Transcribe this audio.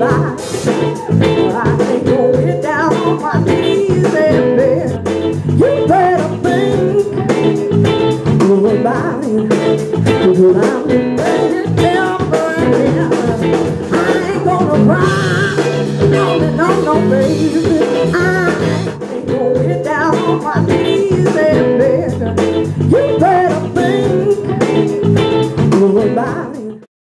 lie. But I ain't gonna get down on my knees and beg. You better think about it, because I'm begging them burning. I ain't gonna cry, no, baby. I ain't gonna get down on my knees.